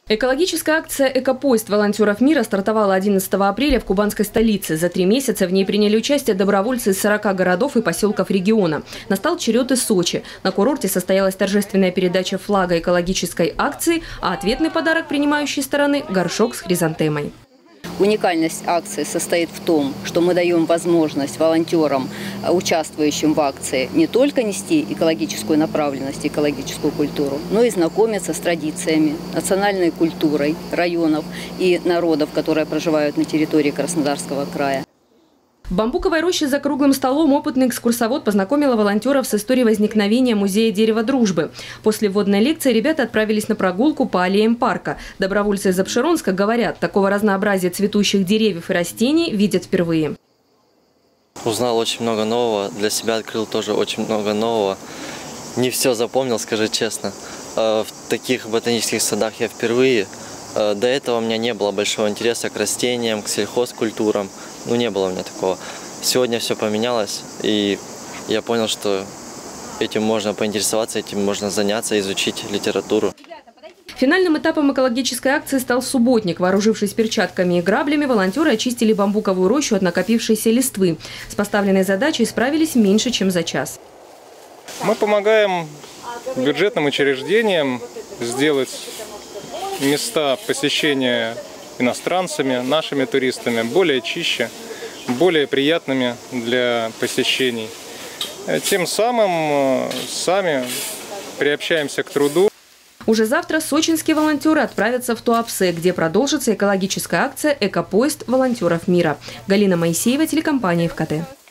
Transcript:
Экологическая акция «Экопоезд волонтеров мира» стартовала 11 апреля в кубанской столице. За 3 месяца в ней приняли участие добровольцы из 40 городов и поселков региона. Настал черед и Сочи. На курорте состоялась торжественная передача флага экологической акции, а ответный подарок принимающей стороны – горшок с хризантемой. Уникальность акции состоит в том, что мы даем возможность волонтерам, участвующим в акции, не только нести экологическую направленность, экологическую культуру, но и знакомиться с традициями, национальной культурой районов и народов, которые проживают на территории Краснодарского края. В бамбуковой роще за круглым столом опытный экскурсовод познакомила волонтеров с историей возникновения музея дерева дружбы. После вводной лекции ребята отправились на прогулку по аллеям парка. Добровольцы из Апшеронска говорят, такого разнообразия цветущих деревьев и растений видят впервые. Узнал очень много нового, для себя открыл тоже очень много нового. Не все запомнил, скажу честно. В таких ботанических садах я впервые. До этого у меня не было большого интереса к растениям, к сельхозкультурам. Ну, не было у меня такого. Сегодня все поменялось, и я понял, что этим можно поинтересоваться, этим можно заняться, изучить литературу. Финальным этапом экологической акции стал субботник. Вооружившись перчатками и граблями, волонтеры очистили бамбуковую рощу от накопившейся листвы. С поставленной задачей справились меньше, чем за час. Мы помогаем бюджетным учреждениям сделать места посещения иностранцами, нашими туристами более чище, более приятными для посещений. Тем самым сами приобщаемся к труду. Уже завтра сочинские волонтеры отправятся в Туапсе, где продолжится экологическая акция «Экопоезд волонтеров мира». Галина Моисеева, телекомпания ФКТ.